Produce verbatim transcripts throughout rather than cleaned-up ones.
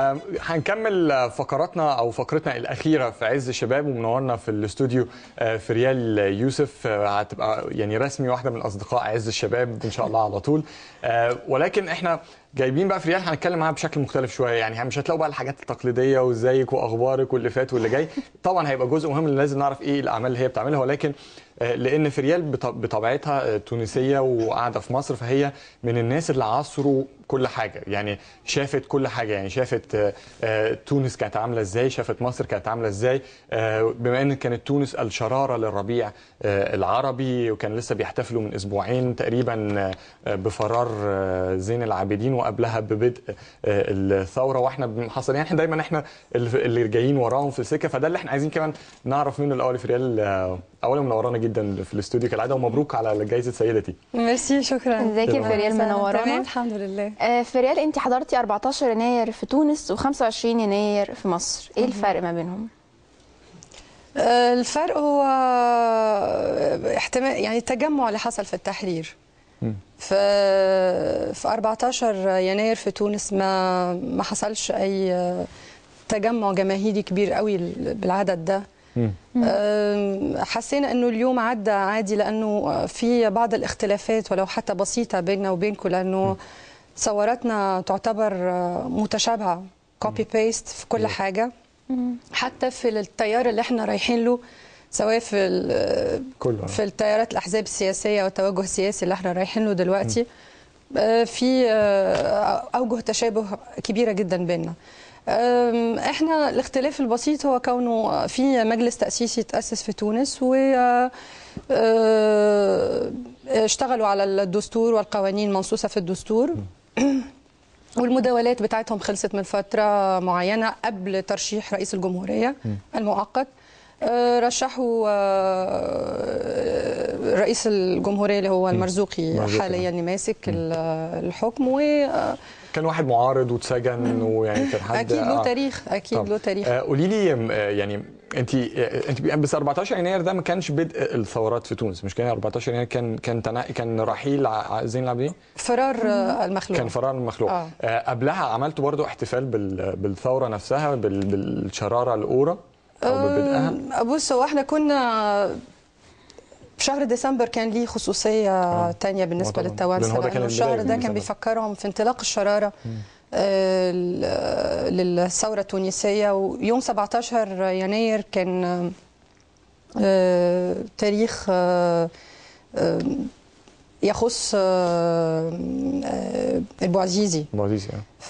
آه هنكمل فقراتنا او فقرتنا الاخيره في عز الشباب، ومنورنا في الاستوديو آه فريال يوسف. آه هتبقى يعني رسمي واحده من اصدقاء عز الشباب ان شاء الله على طول. آه ولكن احنا جايبين بقى فريال هنتكلم معاها بشكل مختلف شويه، يعني مش هتلاقوا بقى الحاجات التقليديه وازيك واخبارك واللي فات واللي جاي. طبعا هيبقى جزء مهم اللي لازم نعرف ايه الاعمال اللي هي بتعملها، ولكن لان فريال بطبيعتها تونسيه وقاعده في مصر، فهي من الناس اللي عاصروا كل حاجه، يعني شافت كل حاجه، يعني شافت تونس كانت عامله ازاي، شافت مصر كانت عامله ازاي، بما ان كانت تونس الشراره للربيع العربي، وكان لسه بيحتفلوا من اسبوعين تقريبا بفرار زين العابدين وقبلها ببدء الثوره، واحنا حصل يعني احنا دايما احنا اللي جايين وراهم في السكه. فده اللي احنا عايزين كمان نعرف منه الاول. فريال اولا منورانا جدا في الاستوديو كالعاده، ومبروك على جائزه سيدتي. ميرسي، شكرا. ازيك يا فريال؟ منورانا. تمام الحمد لله. آه فريال، انت حضرتي أربعتاشر يناير في تونس وخمسة وعشرين يناير في مصر، ايه الفرق ما بينهم؟ آه الفرق هو احتمال يعني التجمع اللي حصل في التحرير. في في أربعتاشر يناير في تونس ما ما حصلش اي تجمع جماهيري كبير قوي بالعدد ده. حسينا انه اليوم عدى عادي، لانه في بعض الاختلافات ولو حتى بسيطه بيننا وبينكم، لانه ثوراتنا تعتبر متشابهه، كوبي بيست في كل حاجه، حتى في التيار اللي احنا رايحين له، سواء في في التيارات الاحزاب السياسيه والتوجه السياسي اللي احنا رايحين له دلوقتي، في اوجه تشابه كبيره جدا بيننا. احنا الاختلاف البسيط هو كونه في مجلس تأسيسي تأسس في تونس، و اشتغلوا على الدستور والقوانين المنصوصة في الدستور، والمداولات بتاعتهم خلصت من فترة معينة قبل ترشيح رئيس الجمهورية المؤقت. رشحوا رئيس الجمهورية اللي هو المرزوقي حاليا اللي ماسك الحكم، و كان واحد معارض واتسجن، ويعني كان حد اكيد له تاريخ، اكيد له تاريخ. قولي لي يعني انت انت بس أربعتاشر يناير ده ما كانش بدء الثورات في تونس، مش كان أربعتاشر يناير كان كان كان رحيل زين العابدين، فرار المخلوع، كان فرار المخلوع. آه. قبلها عملتوا برضو احتفال بالثوره نفسها، بالشراره الاولى او ببدءها؟ بص، هو احنا كنا في شهر ديسمبر كان ليه خصوصيه ثانيه بالنسبه للتوانسه، لانه الشهر ده كان بيفكرهم في انطلاق الشراره آه للثوره التونسيه. ويوم سبعتاشر يناير كان آه تاريخ آه آه يخص البوعزيزي. البوعزيزي ف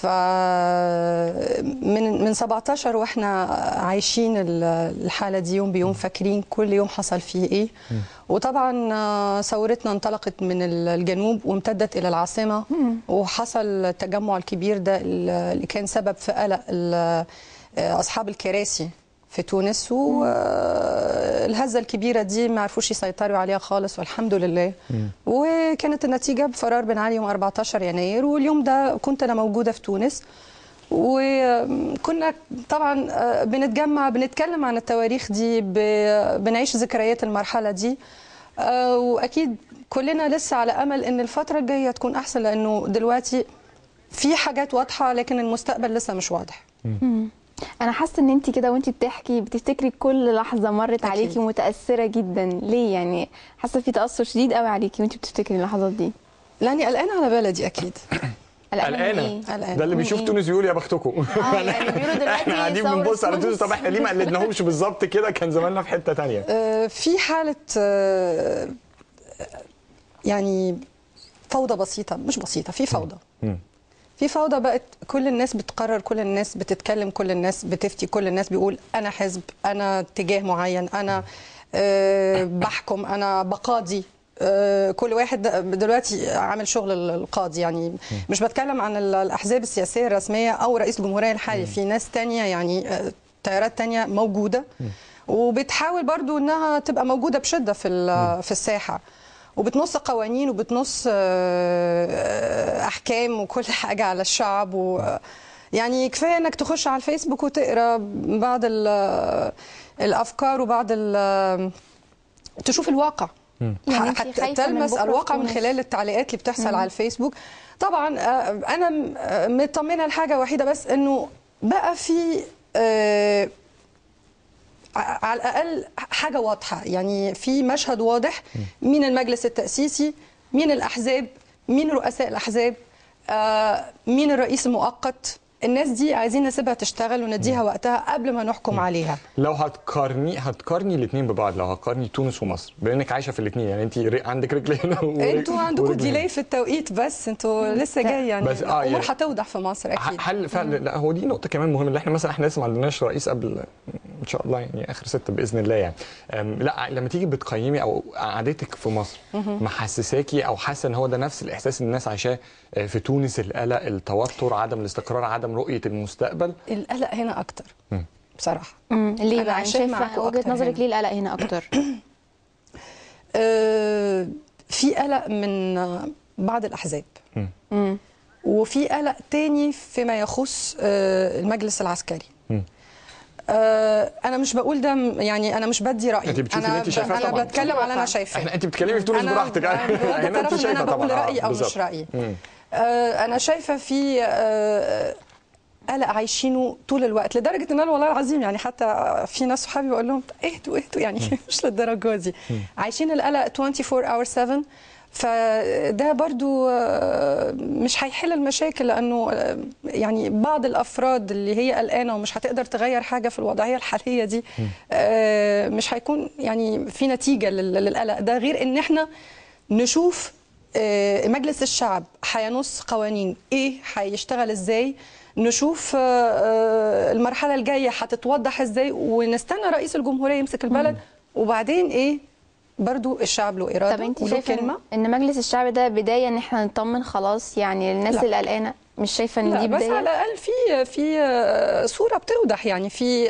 من من سبعتاشر واحنا عايشين الحاله دي يوم بيوم، فاكرين كل يوم حصل فيه ايه. وطبعا ثورتنا انطلقت من الجنوب وامتدت الى العاصمه، وحصل التجمع الكبير ده اللي كان سبب في قلق اصحاب الكراسي في تونس، والهزه الكبيره دي ما عرفوش يسيطروا عليها خالص، والحمد لله. مم. وكانت النتيجه بفرار بن علي يوم أربعتاشر يناير، واليوم ده كنت انا موجوده في تونس، وكنا طبعا بنتجمع بنتكلم عن التواريخ دي، بنعيش ذكريات المرحله دي، واكيد كلنا لسه على امل ان الفتره الجايه تكون احسن، لانه دلوقتي في حاجات واضحه لكن المستقبل لسه مش واضح. مم. أنا حاسة إن أنت كده وأنت بتحكي بتفتكري كل لحظة مرت أكيد عليكي ومتأثرة جدا. ليه يعني حاسة في تأثر شديد قوي عليكي وأنت بتفتكري اللحظات دي؟ لأني قلقانة على بلدي أكيد. قلقانة؟ ده اللي بيشوف تونس يقول يا بختكم. اه يعني بيقولوا دلوقتي احنا قاعدين بنبص على تونس، طب احنا ليه ما قلدناهمش بالظبط كده؟ كان زماننا في حتة تانية. آه في حالة آه يعني فوضى بسيطة، مش بسيطة، في فوضى. م. في فوضى بقت، كل الناس بتقرر، كل الناس بتتكلم، كل الناس بتفتي، كل الناس بيقول أنا حزب، أنا اتجاه معين، أنا أه بحكم، أنا بقاضي. أه كل واحد دلوقتي عامل شغل القاضي، يعني مش بتكلم عن الأحزاب السياسية الرسمية أو رئيس الجمهورية الحالي، في ناس تانية يعني تيارات تانية موجودة وبتحاول برضو إنها تبقى موجودة بشدة في في الساحة، وبتنص قوانين وبتنص احكام وكل حاجه على الشعب. و يعني كفايه انك تخش على الفيسبوك وتقرا بعض الافكار وبعض تشوف الواقع، يعني حتى تلمس الواقع من خلال التعليقات اللي بتحصل مم. على الفيسبوك. طبعا انا مطمنه لحاجه وحيده بس، انه بقى في آه على الاقل حاجه واضحه، يعني في مشهد واضح، مين المجلس التاسيسي، مين الاحزاب، مين رؤساء الاحزاب، آه مين الرئيس المؤقت. الناس دي عايزين نسيبها تشتغل ونديها وقتها قبل ما نحكم عليها. لو هتقارني هتقارني الاثنين ببعض، لو هتقارني تونس ومصر بما انك عايشه في الاثنين، يعني انت عندك رجل هنا انتوا عندكم ديلي في التوقيت، بس انتوا لسه جاي يعني بس آه الامور يعني هتوضح في مصر اكيد. حل فعلا. لا هو دي نقطه كمان مهمه، اللي احنا مثلا احنا لسه ما عندناش رئيس قبل ان شاء الله يعني اخر ستة باذن الله يعني. لا لما تيجي بتقيمي او قعدتك في مصر محسساكي او حاسه ان هو ده نفس الاحساس اللي الناس عايشاه في تونس، القلق، التوتر، عدم الاستقرار، عدم رؤيه المستقبل؟ القلق هنا اكتر بصراحه. امم ليه بقى شايفه وجهه نظرك ليه القلق هنا اكتر؟ آه في قلق من بعض الاحزاب، امم وفي قلق تاني فيما يخص آه المجلس العسكري. آه انا مش بقول ده يعني، انا مش بدي رايي، انت بتشوفي انا انت شايفاه انا طبعا. بتكلم على اللي انا شايفاه. احنا انت بتتكلمي في تونس براحتك، انا هنا انت شايفه طبعا. انا بقول رايي او مش رايي. آه انا شايفه في آه قلق عايشينه طول الوقت، لدرجه ان انا والله العظيم يعني حتى في ناس صحابي بقول لهم اهدوا اهدوا يعني مش للدرجه دي. عايشين القلق أربعة وعشرين اور سبعة، فده برضو مش هيحل المشاكل، لانه يعني بعض الافراد اللي هي قلقانه ومش هتقدر تغير حاجه في الوضعيه الحاليه دي مش هيكون يعني في نتيجه للقلق ده، غير ان احنا نشوف مجلس الشعب هينص قوانين ايه، هيشتغل ازاي، نشوف المرحله الجايه هتتوضح ازاي، ونستنى رئيس الجمهوريه يمسك البلد وبعدين ايه برضو الشعب له اراده. طب انت شايفه ان مجلس الشعب ده بدايه ان احنا نطمن خلاص يعني الناس لا. اللي قلقانه؟ مش شايفه ان دي بدايه؟ بس على الاقل في في صوره بتوضح، يعني في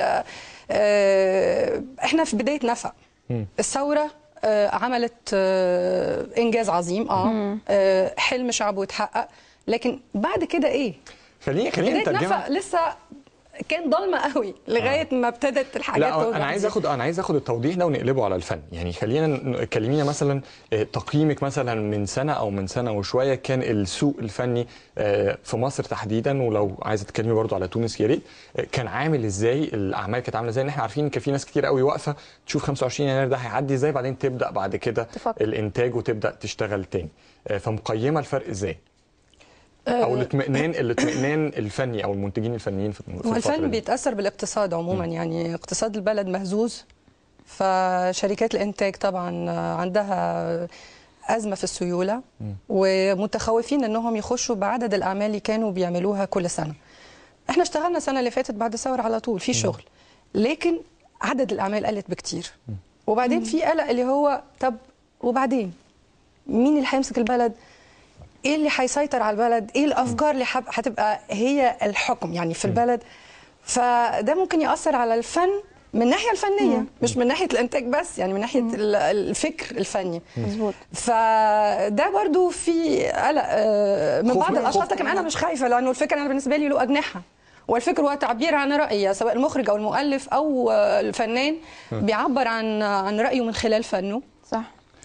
احنا في بدايه نفق. الثوره عملت انجاز عظيم، اه حلم شعبه اتحقق، لكن بعد كده ايه؟ خليني خليني نترجمها. لسه كان ضلمه قوي لغايه آه. ما ابتدت الحاجات توضح. انا عايز اخد انا عايز اخد التوضيح ده ونقلبه على الفن، يعني خلينا كلمينا مثلا تقييمك مثلا من سنه او من سنه وشويه كان السوق الفني في مصر تحديدا، ولو عايزه تتكلمي برضو على تونس يا ريت، كان عامل ازاي؟ الاعمال كانت عامله ازاي؟ ان احنا عارفين ان كان في ناس كتير قوي واقفه تشوف خمسة وعشرين يناير ده هيعدي ازاي، بعدين تبدا بعد كده تفكر. الانتاج وتبدا تشتغل تاني، فمقيمه الفرق ازاي؟ او الاطمئنان الاطمئنان الفني او المنتجين الفنيين في الفتره دي؟ الفن بيتاثر بالاقتصاد عموما، م. يعني اقتصاد البلد مهزوز، فشركات الانتاج طبعا عندها ازمه في السيوله، م. ومتخوفين انهم يخشوا بعدد الاعمال اللي كانوا بيعملوها كل سنه. احنا اشتغلنا السنه اللي فاتت بعد الثوره على طول في شغل، لكن عدد الاعمال قلت بكتير، م. وبعدين م. في قلق اللي هو طب وبعدين مين اللي هيمسك البلد؟ ايه اللي هيسيطر على البلد؟ ايه الافكار اللي هتبقى هي الحكم يعني في البلد؟ فده ممكن ياثر على الفن من الناحيه الفنيه، مش من ناحيه الانتاج بس، يعني من ناحيه الفكر الفني. مظبوط. فده برضو في قلق من بعض الاشخاص، لكن انا مش خايفه، لانه الفكر انا بالنسبه لي له اجنحه، والفكر هو تعبير عن راي، سواء المخرج او المؤلف او الفنان بيعبر عن عن رايه من خلال فنه. صح.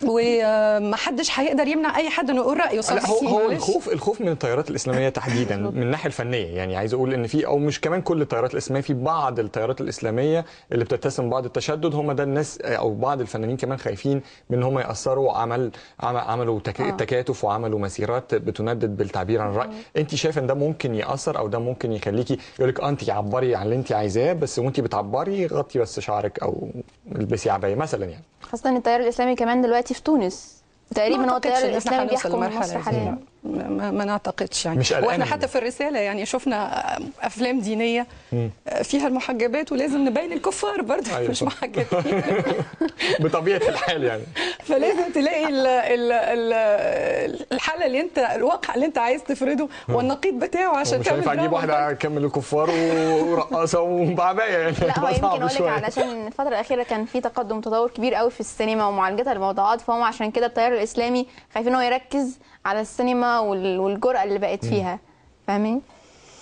ومحدش هيقدر يمنع اي حد انه يقول رايه. صح. هو, هو الخوف الخوف من التيارات الاسلاميه تحديدا من الناحيه الفنيه، يعني عايز اقول ان في، او مش كمان كل التيارات الاسلاميه، في بعض التيارات الاسلاميه اللي بتتسم بعض التشدد، هم ده الناس او بعض الفنانين كمان خايفين من ان هم ياثروا، عمل عملوا تك... آه. تكاتف وعملوا مسيرات بتندد بالتعبير عن الراي. آه. انت شايفه ان ده ممكن ياثر، او ده ممكن يخليكي يقول لك انت عبري عن اللي انت عايزاه، بس وانت بتعبري غطي بس شعرك او البسي عبايه مثلا، يعني خاصه ان التيار الاسلامي كمان دلوقتي في تونس تقريبا هو التيار الاسلامي بيحكم مصر حاليا. ما, ما نعتقدش يعني، واحنا حتى في الرساله يعني شفنا افلام دينيه فيها المحجبات ولازم نبين الكفار برضه. أيوة. مش محجبين بطبيعه الحال يعني، فلازم تلاقي ال ال ال الحاله اللي انت الواقع اللي انت عايز تفرضه والنقيض بتاعه عشان تعمل. مش هينفع اجيب واحده كمل الكفار ورقاصه وبعبايه يعني. لا هو يمكن اقول لك علشان الفتره الاخيره كان في تقدم تطور كبير قوي في السينما ومعالجتها للموضوعات، فهم عشان كده التيار الاسلامي خايفين ان هو يركز على السينما والجرأة اللي بقت فيها. فاهمين؟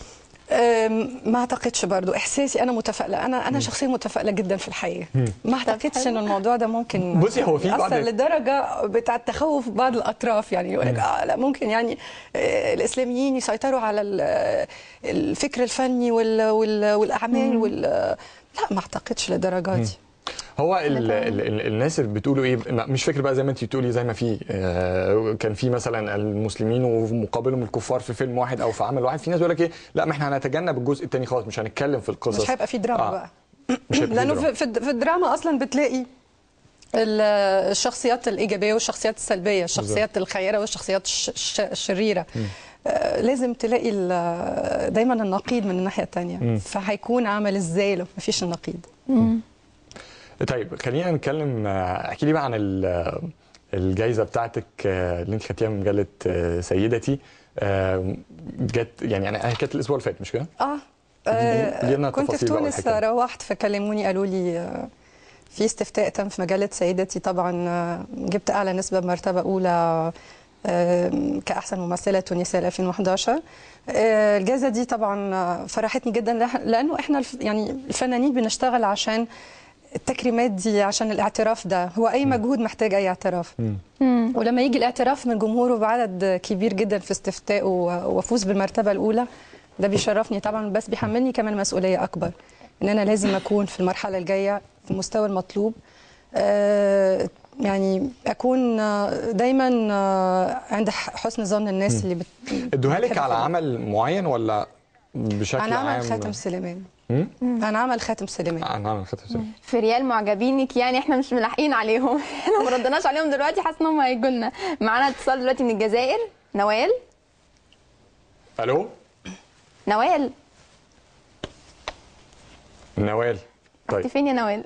ما اعتقدش برضو. احساسي انا متفائله، انا انا شخصيه متفائله جدا في الحياه. ما اعتقدش ان الموضوع ده ممكن بصي هو في بعض لدرجه بتاع التخوف بعض الاطراف، يعني يقول لك اه لا ممكن يعني آه الاسلاميين يسيطروا على الفكر الفني وال وال والاعمال وال لا ما اعتقدش للدرجه دي. هو ال ال ال الناس اللي بتقولوا ايه، مش فكره بقى زي ما انت بتقولي، زي ما في آه كان في مثلا المسلمين ومقابلهم الكفار في فيلم واحد او في عمل واحد، في ناس بيقول لك ايه لا ما احنا هنتجنب الجزء الثاني خالص، مش هنتكلم في القصص، مش هيبقى في دراما آه. بقى مش هيبقى لانه في, في, في الدراما اصلا بتلاقي الشخصيات الايجابيه والشخصيات السلبيه، الشخصيات الخيره والشخصيات الشريره. آه لازم تلاقي دايما النقيض من الناحيه الثانيه، فهيكون عمل ازاي لو ما فيش النقيض؟ مم. طيب خلينا نتكلم، احكي لي بقى عن الجائزه بتاعتك اللي انت خدتيها من مجله سيدتي. جت يعني انا كانت الاسبوع اللي فات مش كده؟ اه, آه كنت في تونس، روحت فكلموني قالوا لي في استفتاء تم في مجله سيدتي، طبعا جبت اعلى نسبه بمرتبه اولى كاحسن ممثله تونسيه ألفين وأحد عشر. الجائزه دي طبعا فرحتني جدا، لانه احنا يعني الفنانين بنشتغل عشان التكريمات دي، عشان الاعتراف ده، هو اي مجهود محتاج اي اعتراف. مم. ولما يجي الاعتراف من جمهوره بعدد كبير جدا في استفتاء وافوز بالمرتبه الاولى، ده بيشرفني طبعا، بس بيحملني كمان مسؤوليه اكبر، ان انا لازم اكون في المرحله الجايه في المستوى المطلوب. آه يعني اكون دايما عند حسن ظن الناس اللي بت... ادوها لك على عمل معين ولا بشكل عام؟ انا عمل خاتم سليمان. انا عمل خاتم سليمان. انا عمل خاتم سليمان. في ريال معجبينك، يعني احنا مش ملاحقين عليهم، احنا ما ردناش عليهم دلوقتي، حاسه ان هم هيجوا لنا. معانا اتصال دلوقتي من الجزائر، نوال. الو نوال. نوال طيب فين يا نوال؟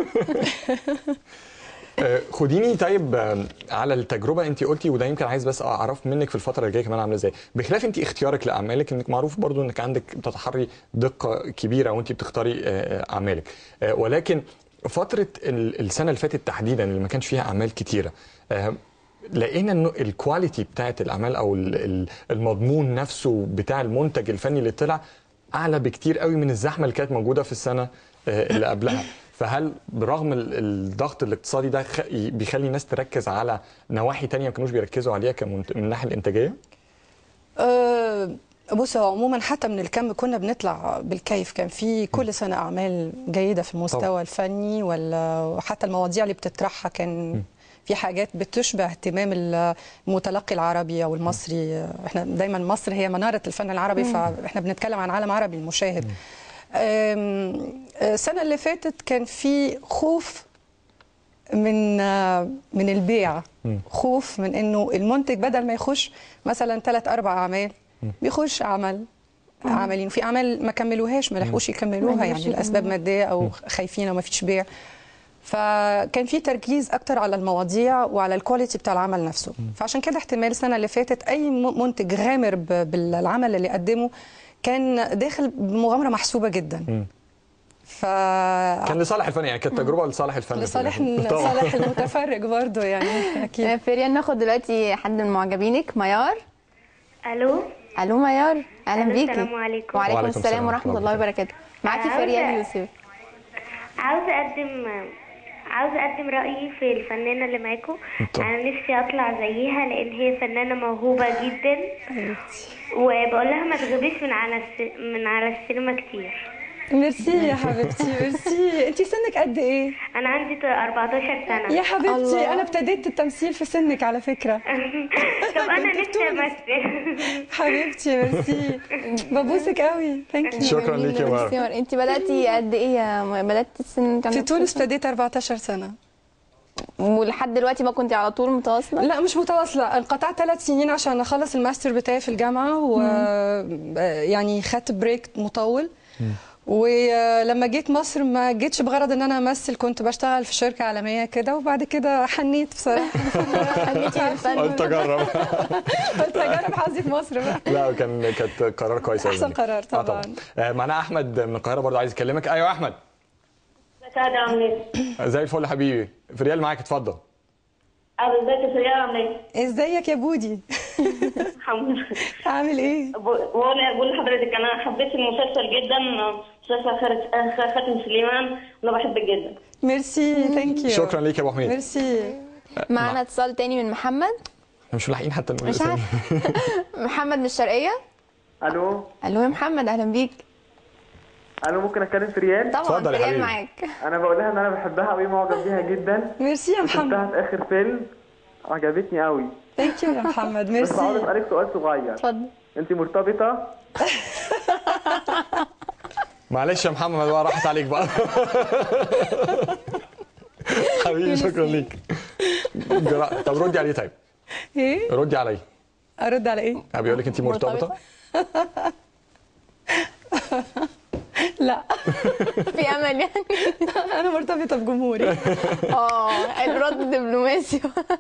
خديني طيب على التجربه، انت قلتي وده يمكن عايز بس اعرف منك في الفتره الجايه كمان عامله ازاي، بخلاف انت اختيارك لاعمالك، انك معروف برضو انك عندك بتتحري دقه كبيره وانت بتختاري اعمالك، ولكن فتره السنه اللي فاتت تحديدا اللي ما كانش فيها اعمال كتيره، لقينا انه الكواليتي بتاعت الاعمال او المضمون نفسه بتاع المنتج الفني اللي طلع اعلى بكتير قوي من الزحمه اللي كانت موجوده في السنه اللي قبلها. فهل برغم الضغط الاقتصادي ده بيخلي الناس تركز على نواحي تانية ما كانوش بيركزوا عليها من الناحيه الانتاجيه؟ أه بص، هو عموما حتى من الكم كنا بنطلع بالكيف، كان في كل سنه اعمال جيده في المستوى طبعا. الفني، ولا حتى المواضيع اللي بتطرحها كان م. في حاجات بتشبه اهتمام المتلقي العربي او المصري. احنا دايما مصر هي مناره الفن العربي، م. فاحنا بنتكلم عن عالم عربي المشاهد. م. السنة اللي فاتت كان في خوف من من البيع، خوف من انه المنتج بدل ما يخش مثلا ثلاث اربع اعمال بيخش عمل عملين، في اعمال ما كملوهاش، ما لحقوش يكملوها يعني لاسباب ماديه او خايفين او ما فيش بيع. فكان في تركيز اكتر على المواضيع وعلى الكواليتي بتاع العمل نفسه. فعشان كده احتمال السنة اللي فاتت اي منتج غامر بالعمل اللي قدمه كان داخل بمغامره محسوبه جدا. م. ف كان لصالح الفن، يعني كانت تجربه لصالح الفن، لصالح لصالح المتفرج برضه يعني اكيد. فريال، ناخد دلوقتي حد من معجبينك، ميار. الو الو ميار، اهلا بيكي. السلام عليكم. وعليكم, وعليكم السلام ورحمه الله وبركاته. معاكي فريال يوسف. عاوزه اقدم عاوزه اقدم رايي في الفنانه اللي معاكم. انا نفسي اطلع زيها لان هي فنانه موهوبه جدا، وبقول لها ما تغيبيش من على الس... من على السينما كتير. ميرسي يا حبيبتي، ميرسي. انت سنك قد ايه؟ انا عندي أربعتاشر سنه. يا حبيبتي الله. انا ابتديت التمثيل في سنك على فكره. طب انا نفسي امثل. حبيبتي ميرسي، ببوسك قوي. ثانك يو. شكرا ليكي يا مار. انت بداتي قد ايه؟ بدات السن في تونس ابتديت أربعتاشر سنه، ولحد دلوقتي ما كنت على طول متواصله؟ لا مش متواصله، انقطعت ثلاث سنين عشان اخلص الماستر بتاعي في الجامعه، ويعني خدت بريك مطول. م. ولما جيت مصر ما جيتش بغرض ان انا امثل، كنت بشتغل في شركه عالميه كده، وبعد كده حنيت بصراحه. حنيتي للفن. قلت اجرب قلت اجرب حظي في مصر بقى. لا كان كانت قرار كويس احسن قرار طبعا. طبعا. معنا احمد من القاهره برضه عايز يكلمك. ايوه احمد. مساء عامل ايه؟ زي الفل حبيبي. فريال معاك، اتفضل. ازيك يا فريال عامل ايه؟ ازيك يا بودي؟ الحمد لله. عامل ايه؟ بقول بقول لحضرتك انا حبيت المسلسل جدا، مسلسل خاتم سليمان، وانا بحبك جدا. ميرسي، ثانك يو. شكرا ليك يا ابو حميد. ميرسي. معانا اتصال تاني من محمد. مش لاحقين حتى نقول مش اسمه. عارف. محمد من الشرقيه. الو الو يا محمد، اهلا بيك. الو ممكن اتكلم في ريال؟ طبعا اتفضل يا ريال حبيبي. معاك. انا بقول لها ان انا بحبها قوي، معجب بيها جدا. ميرسي يا محمد. شفتها في اخر فيلم عجبتني قوي. ثانك يو يا محمد. بس عاوز ميرسي. اسالك سؤال صغير. اتفضل. انت مرتبطه؟ معلش يا محمد بقى، راحت عليك بقى. حبيبي شكرا ليك. جرا- طب ردي عليه. طيب ايه؟ ردي عليه. ارد على ايه؟ بيقول لك انت مرتبطه. لا. في امل يعني. انا مرتبطه بجمهوري. اه الرد دبلوماسي.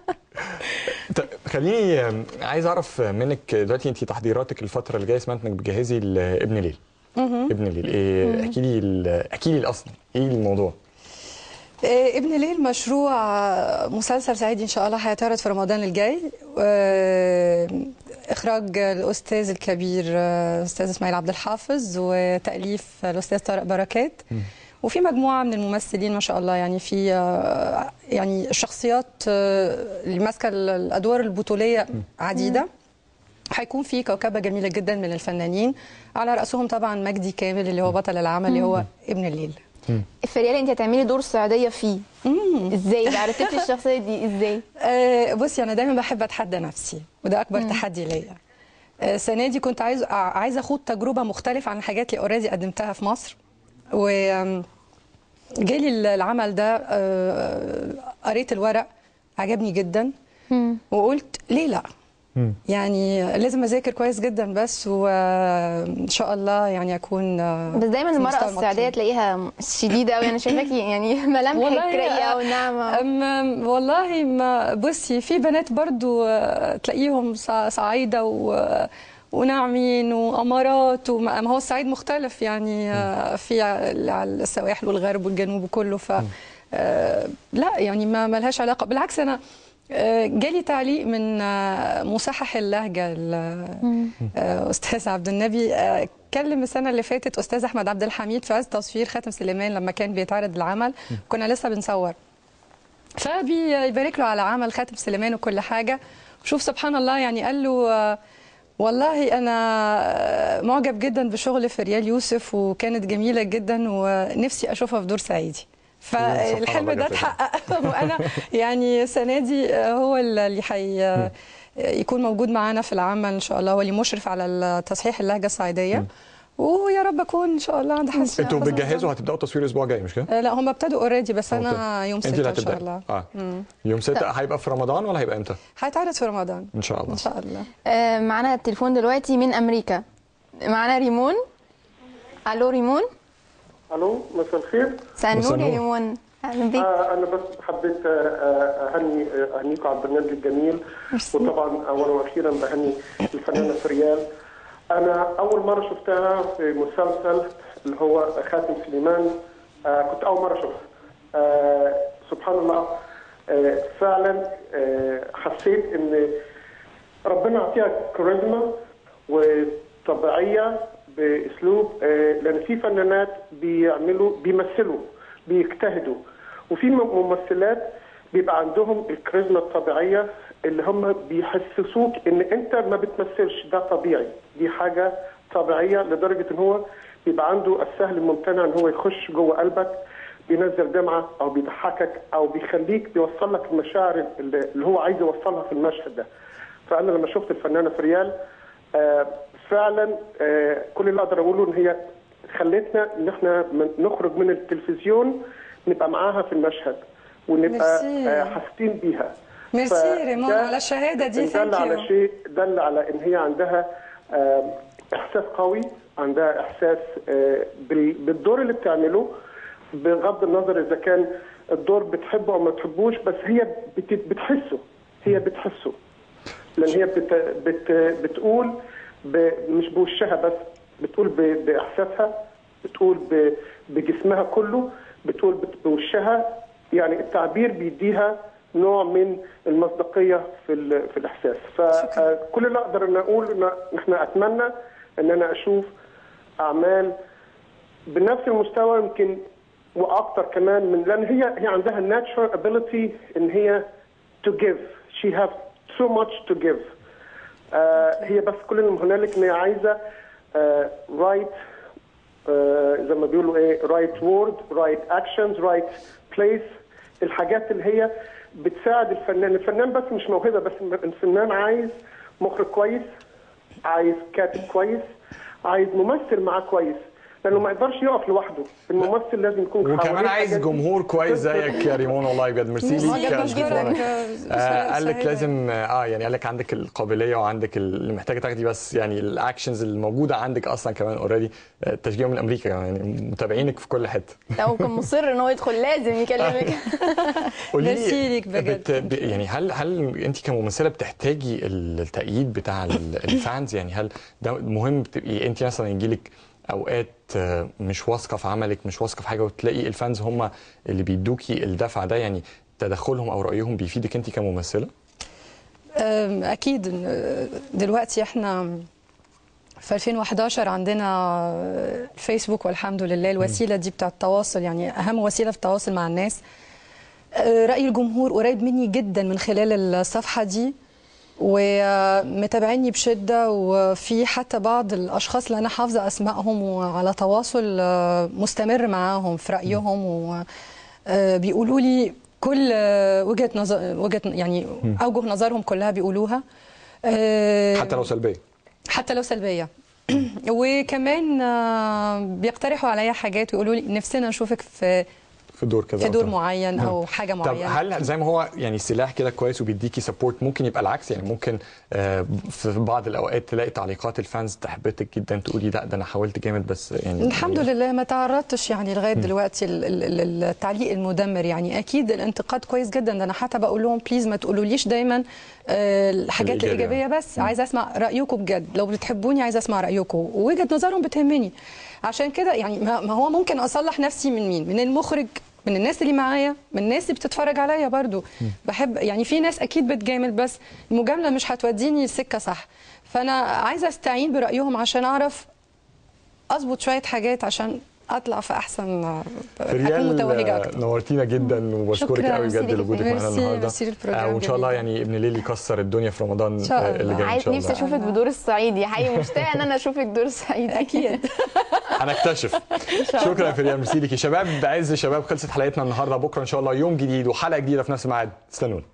طيب خليني آم، عايز اعرف منك دلوقتي، انت تحضيراتك الفتره اللي جايه سمعت انك بتجهزي لابن ليل. ابن ليل ايه؟ احكي لي ال- احكي لي الاصل ايه الموضوع؟ آه، ابن ليل مشروع آه، مسلسل صعيدي ان شاء الله هيتعرض في رمضان الجاي. آه، اخراج الاستاذ الكبير آه، الاستاذ اسماعيل عبد الحافظ، وتاليف الاستاذ طارق بركات. وفي مجموعه من الممثلين ما شاء الله، يعني في آه، يعني الشخصيات آه، اللي ماسكه الادوار البطوليه عديده. هيكون في كوكبه جميله جدا من الفنانين، على راسهم طبعا مجدي كامل اللي هو بطل العمل اللي هو ابن الليل. في ريال انت هتعملي دور صعيديه فيه. ازاي بقى عرفتي الشخصيه دي ازاي؟ آه، بصي انا دايما بحب اتحدى نفسي، وده اكبر مم. تحدي ليا. آه، السنه دي كنت عايز عايزه اخوض تجربه مختلفه عن الحاجات اللي اوريدي قدمتها في مصر. و آم، جالي العمل ده، آه، قريت الورق عجبني جدا. مم. وقلت ليه لا؟ مم. يعني لازم اذاكر كويس جدا بس، وان شاء الله يعني اكون. بس دايما المراه الصعيديه تلاقيها شديده قوي. انا شايفاكي يعني ملامحك رقيقه وناعمه. والله ما بصي، في بنات برضو تلاقيهم صعيده و وناعمين وامارات، وما هو الصعيد مختلف يعني، في على السواحل والغرب والجنوب وكله. ف لا يعني ما ملهاش علاقه، بالعكس. انا جالي تعليق من مصحح اللهجه الاستاذ عبد النبي، كلم السنه اللي فاتت استاذ احمد عبد الحميد في عز تصوير خاتم سليمان لما كان بيتعرض العمل، كنا لسه بنصور، فبيبارك له على عمل خاتم سليمان وكل حاجه. وشوف سبحان الله، يعني قال له والله انا معجب جدا بشغل فريال يوسف، وكانت جميله جدا ونفسي اشوفها في دور صعيدي. فالحلم ده اتحقق. وانا يعني السنه دي هو اللي حي يكون موجود معانا في العمل ان شاء الله، هو اللي مشرف على تصحيح اللهجه الصعيديه. ويا رب اكون ان شاء الله عند حسن. انتوا بتجهزوا هتبداوا تصوير الاسبوع الجاي مش كده؟ لا هم ابتدوا اوريدي، بس انا يوم ستة ان شاء الله. اه يوم ستة هيبقى في رمضان ولا هيبقى امتى؟ هيتعرض في رمضان ان شاء الله. ان شاء الله. آه معانا التليفون دلوقتي من امريكا، معانا ريمون. الو ريمون. الو مساء الخير. مساء النور يا ريمون، اهلا بيك. آه انا بس حبيت اهني اهنيكم على البرنامج الجميل، وطبعا اولا واخيرا بهني الفنانه فريال. انا اول مره شفتها في مسلسل اللي هو خاتم سليمان، آه كنت اول مره اشوفها. آه سبحان الله، آه فعلا آه حسيت ان ربنا عطيها كاريزما وطبيعيه باسلوب، آه لان في فنانات بيعملوا بيمثلوا بيجتهدوا، وفي ممثلات بيبقى عندهم الكاريزما الطبيعيه اللي هم بيحسسوك ان انت ما بتمثلش، ده طبيعي، دي حاجه طبيعيه، لدرجه ان هو بيبقى عنده السهل الممتنع ان هو يخش جوه قلبك، بينزل دمعه او بيضحكك او بيخليك بيوصل لك المشاعر اللي هو عايز يوصلها في المشهد ده. فانا لما شفت الفنانه فريال آه فعلا آه كل اللي اقدر اقوله ان هي خلتنا ان احنا نخرج من التلفزيون نبقى معاها في المشهد، ونبقى آه حاسين بيها. ميرسي ريمون على الشهاده دي. دل على شيء، دل على ان هي عندها آه احساس قوي، عندها احساس آه بالدور اللي بتعمله، بغض النظر اذا كان الدور بتحبه او ما تحبوش، بس هي بتحسه، هي بتحسه، لان هي بت بت بتقول مش بوشها بس، بتقول باحساسها، بتقول بجسمها كله، بتقول بوشها، يعني التعبير بيديها نوع من المصداقيه في ال- في الاحساس. فكل اللي اقدر ان اقول ان احنا اتمنى ان انا اشوف اعمال بنفس المستوى يمكن واكثر كمان، من لان هي هي عندها natural ability ان هي to give. she has so much to give. آه هي بس كل اللي هنالك ان هي عايزه آه right آه زي ما بيقولوا ايه right word right actions right place، الحاجات اللي هي بتساعد الفنان. الفنان بس مش موهبه بس، الفنان عايز مخرج كويس، عايز كاتب كويس، عايز ممثل معاه كويس، لانه ما يقدرش يقف لوحده. الممثل لازم يكون وكمان عايز جمهور كويس زيك يا ريمون. والله بجد ميرسي ليك. قال لك لازم اه يعني قال لك عندك القابليه وعندك اللي محتاجه تاخدي، بس يعني الاكشنز الموجوده عندك اصلا كمان اوريدي. تشجيع من امريكا كمان، يعني متابعينك في كل حته. لو كان مصر ان هو يدخل لازم يكلمك. قولي ميرسي ليك بجد. بت... يعني هل هل انت كممثله بتحتاجي التأييد بتاع الفانز؟ يعني هل ده مهم بتبقي انت مثلا يجي لك اوقات مش واثقه في عملك، مش واثقه في حاجه، وتلاقي الفانز هم اللي بيدوكي الدفع ده؟ يعني تدخلهم او رايهم بيفيدك انت كممثله؟ اكيد. دلوقتي احنا في ألفين وإحداشر عندنا الفيسبوك، والحمد لله الوسيله دي بتاعه التواصل، يعني اهم وسيله في التواصل مع الناس. راي الجمهور قريب مني جدا من خلال الصفحه دي، ومتابعيني بشده، وفي حتى بعض الاشخاص اللي انا حافظه اسمائهم وعلى تواصل مستمر معاهم في رايهم، وبيقولوا لي كل وجهه نظر وجهه يعني اوجه نظرهم كلها بيقولوها، حتى لو سلبيه. حتى لو سلبيه. وكمان بيقترحوا عليا حاجات ويقولوا لي نفسنا نشوفك في في دور كذا، في دور معين او حاجه معينه. طب هل زي ما هو يعني سلاح كده كويس وبيديكي سبورت، ممكن يبقى العكس؟ يعني ممكن في بعض الاوقات تلاقي تعليقات الفانز تحبطك جدا، تقولي لا ده انا حاولت جامد بس يعني الحمد يعني لله ما تعرضتش يعني لغايه دلوقتي التعليق المدمر. يعني اكيد الانتقاد كويس جدا، ده انا حتى بقول لهم بليز ما تقولوليش دايما الحاجات الايجابيه بس، عايزه اسمع رايكم بجد. لو بتحبوني عايزه اسمع رايكم، ووجهه نظرهم بتهمني. عشان كده يعني ما هو ممكن اصلح نفسي من مين؟ من المخرج، من الناس اللي معايا، من الناس اللي بتتفرج عليا برضو. بحب يعني في ناس اكيد بتجامل، بس المجامله مش هتوديني السكه صح. فانا عايزه استعين برايهم عشان اعرف اظبط شويه حاجات عشان اطلع في احسن، اكون متوهجه اكتر. نورتينا جدا وبشكرك قوي بجد لوجودك معانا النهارده، آه وان شاء الله يعني ابن ليلي يكسر الدنيا في رمضان اللي جاي ان شاء الله. نفسي اشوفك بدور الصعيدي، حقيقي مشتاقه ان انا اشوفك دور الصعيدي. اكيد هنكتشف. شكرا يا فريال، ميرسي ليكي. شباب بعز شباب، خلصت حلقتنا النهارده. بكره ان شاء الله يوم جديد وحلقه جديده في نفس الميعاد، استنونا.